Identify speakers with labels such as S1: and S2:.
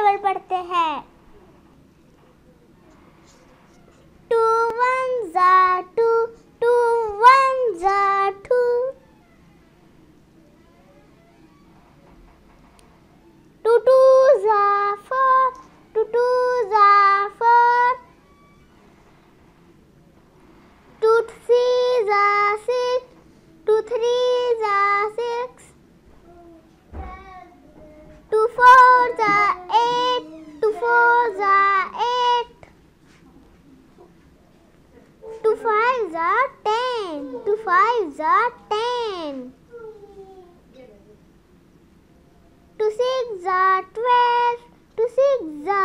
S1: बराबर पढ़ते हैं। 2 1s are 2, 2 1s are 2, 2 2s are 4, 2 2s are 4, 2 3s are 6, 2 3s are 6, 2 4s are 8, 2 4s are 8, 2 5s are 10, 2 5s are 10, 2 6s are 12, 2 6s